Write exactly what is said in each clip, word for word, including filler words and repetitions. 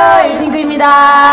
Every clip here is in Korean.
안녕하세요, 에이핑크입니다.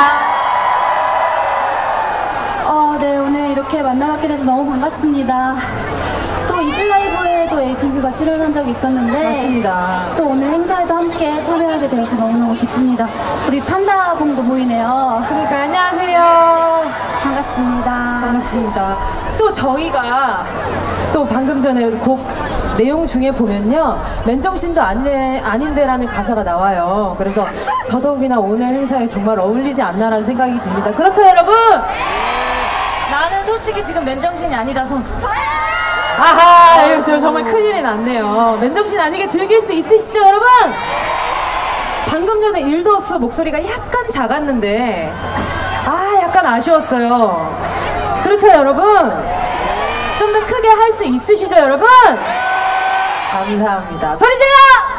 어, 네, 오늘 이렇게 만나뵙게 돼서 너무 반갑습니다. 또 이슬라이브에 또 에이핑크가 출연한 적이 있었는데 맞습니다. 또 오늘 행사에도 함께 참여하게 되어서 너무너무 기쁩니다. 우리 판다봉도 보이네요. 그러니까 안녕하세요. 반갑습니다. 반갑습니다. 또 저희가 또 방금 전에 곡 내용 중에 보면요, 맨정신도 아닌데, 아닌데라는 가사가 나와요. 그래서 더더욱이나 오늘 행사에 정말 어울리지 않나라는 생각이 듭니다. 그렇죠, 여러분? 나는 솔직히 지금 맨정신이 아니라서. 아하, 이거 정말 큰일이 났네요. 맨정신 아니게 즐길 수 있으시죠, 여러분? 방금 전에 일도 없어 목소리가 약간 작았는데, 아, 약간 아쉬웠어요. 그렇죠, 여러분? 좀 더 크게 할 수 있으시죠, 여러분? 감사합니다. 소리 질러!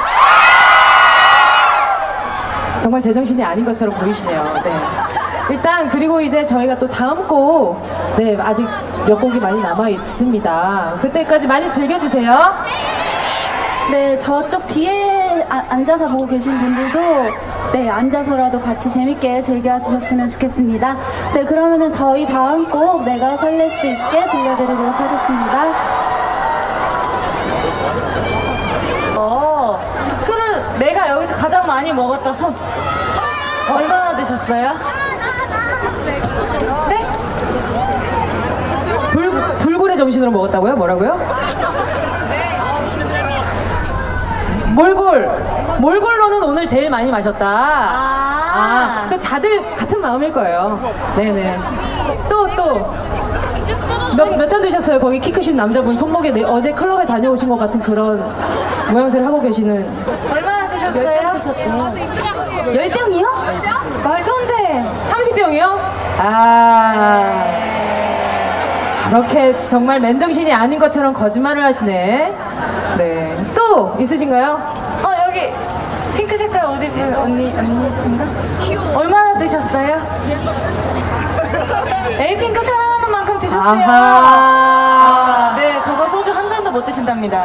정말 제정신이 아닌 것처럼 보이시네요. 네. 일단 그리고 이제 저희가 또 다음 곡, 네, 아직 몇 곡이 많이 남아 있습니다. 그때까지 많이 즐겨주세요. 네, 저쪽 뒤에 아, 앉아서 보고 계신 분들도 네, 앉아서라도 같이 재밌게 즐겨주셨으면 좋겠습니다. 네, 그러면은 저희 다음 곡 내가 설렐 수 있게 들려드리도록 하겠습니다. 어, 술을 내가 여기서 가장 많이 먹었다 손. 얼마나 드셨어요? 네? 불, 불굴의 정신으로 먹었다고요? 뭐라고요? 몰골! 몰골로는 오늘 제일 많이 마셨다. 아, 아, 그 다들 같은 마음일 거예요. 네네. 또, 또. 몇, 몇 잔 드셨어요? 거기 키 크신 남자분 손목에 네, 어제 클럽에 다녀오신 것 같은 그런 모양새를 하고 계시는. 얼마나 드셨어요? 열 병이요? 말도 안 돼. 삼십 병이요? 아. 저렇게 정말 맨정신이 아닌 것처럼 거짓말을 하시네. 네. 또 있으신가요? 어, 여기 핑크 색깔 옷 입은 언니, 언니신가? 얼마나 드셨어요? 에이핑크 사랑하는 만큼 드셨대요. 아하. 아, 네, 저거 소주 한 잔도 못 드신답니다.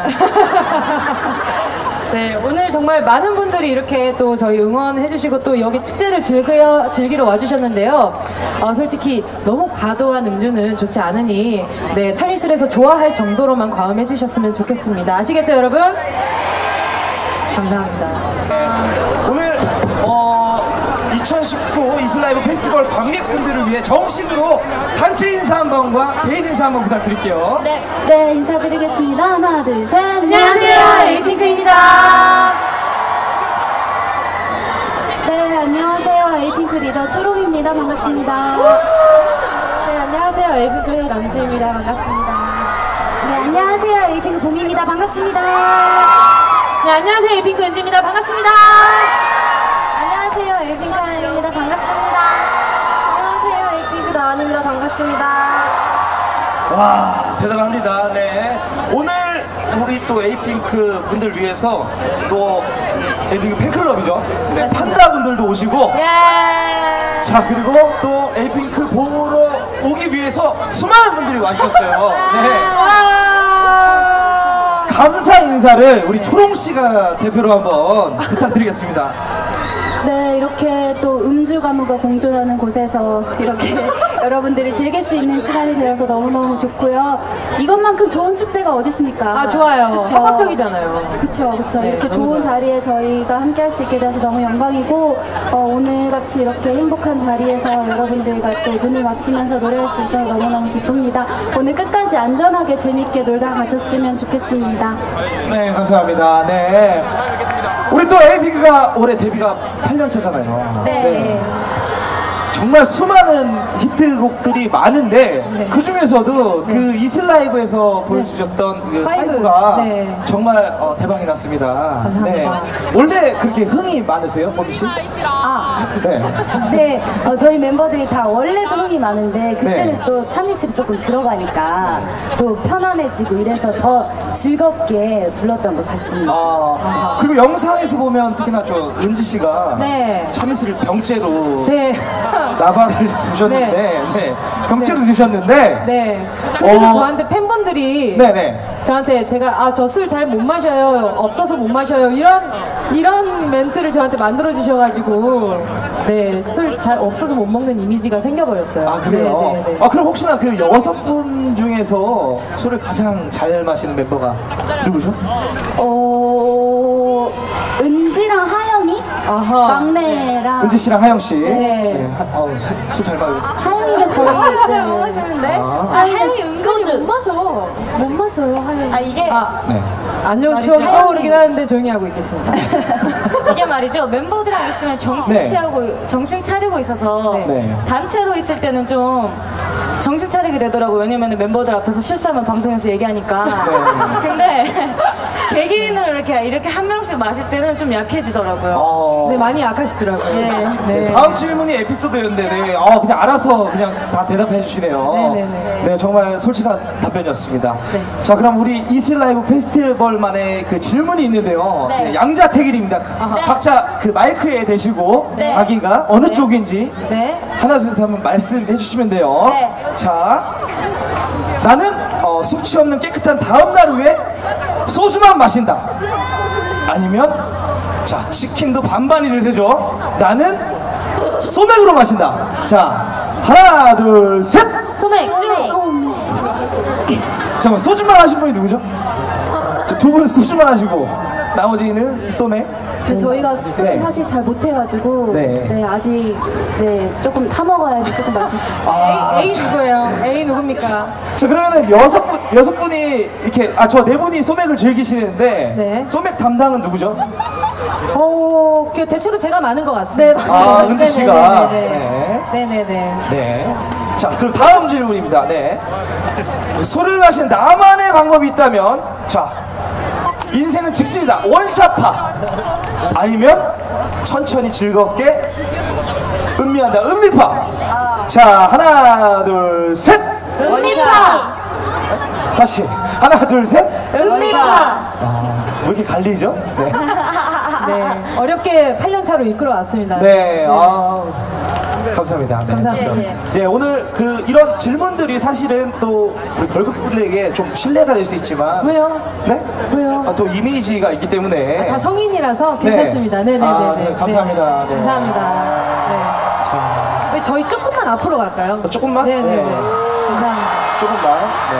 네, 오늘 정말 많은 분들이 이렇게 또 저희 응원해주시고 또 여기 축제를 즐겨, 즐기러 와주셨는데요. 어, 솔직히 너무 과도한 음주는 좋지 않으니, 네, 참이슬에서 좋아할 정도로만 과음해주셨으면 좋겠습니다. 아시겠죠, 여러분? 감사합니다. 오늘 어, 이천십구 이슬라이브 페스티벌 관객분들을 위해 정식으로 단체 인사 한 번과 개인 인사 한 번 부탁드릴게요. 네. 네, 인사드리겠습니다. 하나, 둘, 셋. 안녕하세요, 에이핑크입니다. 네, 안녕하세요. 에이핑크 리더 초롱입니다. 반갑습니다. 네, 안녕하세요. 에이핑크 남주입니다. 반갑습니다. 네, 안녕하세요. 에이핑크 봄입니다. 반갑습니다. 네, 안녕하세요, 에이핑크 은지입니다. 반갑습니다. 안녕하세요, 에이핑크 하연입니다. 반갑습니다. 안녕하세요. 에이핑크 나은입니다. 반갑습니다. 와, 대단합니다. 네. 오늘 우리 또 에이핑크 분들 위해서 또 에이핑크 팬클럽이죠. 네, 판다 분들도 오시고. 예. 자, 그리고 또 에이핑크 보러 오기 위해서 수많은 분들이 와주셨어요. 네. 와. 감사 인사를 우리 초롱 씨가 대표로 한번 부탁드리겠습니다. 네, 이렇게 또 음주 가무가 공존하는 곳에서 이렇게 여러분들이 즐길 수 있는 시간이 되어서 너무너무 좋고요. 이것만큼 좋은 축제가 어디 있습니까? 아, 좋아요. 그쵸? 합법적이잖아요. 그쵸, 그쵸. 네, 이렇게 너무 좋은 좋아요. 자리에 저희가 함께 할 수 있게 돼서 너무 영광이고, 어, 오늘같이 이렇게 행복한 자리에서 여러분들과 또 눈을 맞추면서 노래할 수 있어서 너무너무 기쁩니다. 오늘 끝까지 안전하게 재밌게 놀다 가셨으면 좋겠습니다. 네, 감사합니다. 네. 우리 또 에이핑크가 올해 데뷔가 팔 년 차잖아요. 네. 정말 수많은 히트곡들이 많은데 네. 그 중에서도 그 이슬라이브에서 보여주셨던 그 파이브. 파이브가 네. 정말 어, 대박이 났습니다. 감사합니다. 네. 원래 그렇게 흥이 많으세요, 보미 씨? 아, 네. 네. 어, 저희 멤버들이 다 원래도 흥이 많은데 그때는 네. 또 참이슬이 조금 들어가니까 또 편안해지고 이래서 더 즐겁게 불렀던 것 같습니다. 아, 그리고 영상에서 보면 특히나 저 은지 씨가 네. 참이슬을 병째로 네. 나발을 드셨는데, 네. 병째로 드셨는데, 네. 그때도 어. 저한테 팬분들 멤버들이 네네. 저한테 제가 아 저 술 잘 못 마셔요, 없어서 못 마셔요, 이런 이런 멘트를 저한테 만들어 주셔가지고 네, 술 잘 없어서 못 먹는 이미지가 생겨버렸어요. 아 그래요? 네, 네, 네. 아 그럼 혹시나 그 여섯 분 중에서 술을 가장 잘 마시는 멤버가 누구죠? 어, 은지랑 하영이? 아하. 막내랑. 은지 씨랑 하영 씨. 네. 술 잘 마시고. 하영이는 거의 잘 못 이제. 마시는데? 아, 아, 하영이 은근히 못 마셔. 못 마셔요, 하영이. 아, 이게, 아, 네. 안 좋은 추억이 떠오르긴 하는데 조용히 하고 있겠습니다. 이게 말이죠. 멤버들이랑 있으면 정신 네. 취하고, 정신 차리고 있어서, 네. 단체로 있을 때는 좀 정신 차리게 되더라고요. 왜냐면 멤버들 앞에서 실수하면 방송에서 얘기하니까. 근데, 개개인으로 이렇게, 이렇게 한 명씩 마실 때는 좀 약해지더라고요. 어, 네, 많이 약하시더라고요. 네. 네, 다음 질문이 에피소드였는데, 네. 어, 그냥 알아서 그냥 다 대답해 주시네요. 네네네. 네, 정말 솔직한 답변이었습니다. 네. 자, 그럼 우리 이슬 라이브 페스티벌만의 그 질문이 있는데요. 네. 네, 양자택일입니다. 각자 그 마이크에 대시고 네. 자기가 어느 쪽인지 네. 하나, 둘, 셋 한번 말씀해 주시면 돼요. 네. 자, 나는 어, 숙취 없는 깨끗한 다음날 후에 소주만 마신다. 아니면 자, 치킨도 반반이 되죠. 나는 소맥으로 마신다. 자, 하나, 둘, 셋. 소맥. 잠깐만, 소주만 하신 분이 누구죠? 두 분 소주만 하시고 나머지는 소맥. 근데 저희가 술을 네. 사실 잘 못해가지고. 네. 네. 아직, 네, 조금 타먹어야지 조금 마실 수 있어요. 아, A 누구예요? A 누굽니까? 자, 그러면은 여섯 분, 여섯 분이 이렇게, 아, 저 네 분이 소맥을 즐기시는데, 네. 소맥 담당은 누구죠? 어, 그 대체로 제가 많은 것 같습니다. 네, 아, 은지 씨가. 네네네. 네네네. 네. 자, 그럼 다음 질문입니다. 네. 술을 마시는 나만의 방법이 있다면, 자, 인생은 직진이다. 원샷파. 아니면 천천히 즐겁게 음미한다. 음미파. 자, 하나, 둘, 셋. 원샷. 다시. 하나, 둘, 셋. 은미파. 아, 왜 이렇게 갈리죠? 네. 네. 어렵게 팔 년 차로 이끌어 왔습니다. 네, 아, 감사합니다. 네. 감사합니다. 네, 오늘 그 이런 질문들이 사실은 또 우리 걸그룹분들에게 좀 신뢰가 될 수 있지만. 왜요? 네? 왜요? 아, 또 이미지가 있기 때문에. 다 성인이라서 괜찮습니다. 네네네. 아, 네, 감사합니다. 네. 감사합니다. 네. 자, 왜 저희 조금만 앞으로 갈까요? 어, 조금만? 네네네. 네. 감사합니다. 조금만. 네.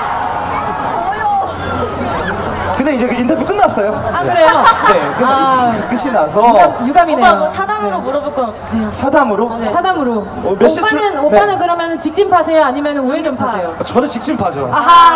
근데 이제 그 인터뷰 끝났어요. 아, 그래요? 네, 끝, 아. 끝이 나서 유감, 유감이네요. 오빠 뭐 사담으로 물어볼 건 없으세요? 사담으로. 네. 사담으로. 어, 몇 시쯤? 오빠는, 네. 오빠는 그러면 직진 파세요? 아니면 우회전 파세요? 저는 직진파죠.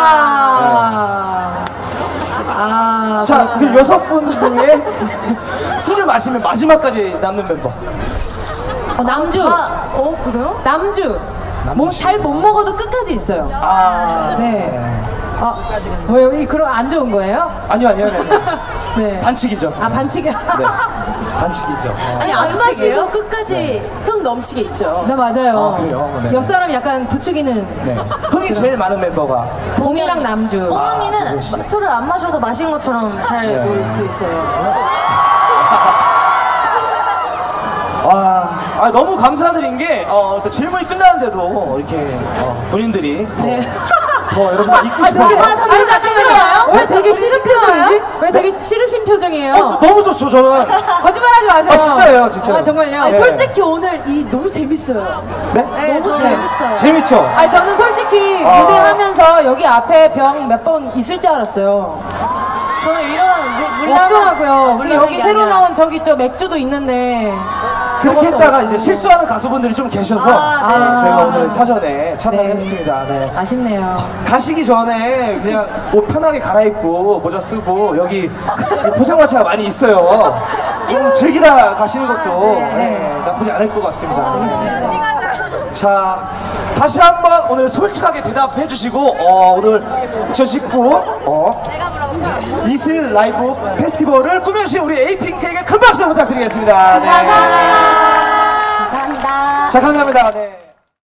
아하. 아. 자, 그 여섯 분 중에 술을 마시면 마지막까지 남는 멤버. 어, 남주. 아, 어, 그래요? 남주. 뭐 잘 못 먹어도 끝까지 있어요. 아, 네. 아, 왜요? 이 그럼 안 좋은 거예요? 아니요, 아니요, 아니요. 네. 반칙이죠. 아, 반칙이. 네, 반칙이죠. 어. 아니 안 마시고 끝까지 흥 넘치게 있죠. 네, 맞아요. 아, 그래요? 네. 옆 사람 약간 부추기는 네. 흥이 제일 많은 멤버가. 봄이랑 남주. 아, 언니는 조금 씨. 술을 안 마셔도 마신 것처럼 잘 네. 놀 수 있어요. 와, 아, 너무 감사드린 게, 어, 또 질문이 끝나는데도 이렇게, 어, 본인들이 더, 네. 더 여러분과 있고 아, 되게, 싶어서. 아, 지금 다시나요? 왜 되게 싫은 표정이지? 왜 되게 싫으신 표정이에요? 어, 너무 좋죠, 저는. 거짓말하지 마세요. 아, 진짜예요, 진짜요. 아, 정말요? 아니, 네. 솔직히 오늘 이 너무 재밌어요. 네? 너무 재밌어요. 재밌죠? 아니, 저는 솔직히 아. 무대하면서 여기 앞에 병 몇 번 있을 줄 알았어요. 저는 이런 물- 물량은- 없더라고요. 아, 그리고 여기 물량이 새로 아니라. 나온 저기 있죠, 맥주도 있는데. 그렇게 저것도 했다가 없고. 이제 실수하는 가수분들이 좀 계셔서 아, 네. 저희가 오늘 사전에 차단을 네. 했습니다. 네. 아쉽네요. 가시기 전에 그냥 옷 편하게 갈아입고 모자 쓰고 여기 포장마차가 많이 있어요. 좀 즐기다 가시는 것도 네, 나쁘지 않을 것 같습니다. 자, 다시 한번 오늘 솔직하게 대답해 주시고 어, 오늘 이천십구 어, 이슬 라이브 페스티벌을 꾸며주신 우리 에이핑크에게 큰 박수 부탁드리겠습니다. 네. 감사합니다. 자, 감사합니다. 네.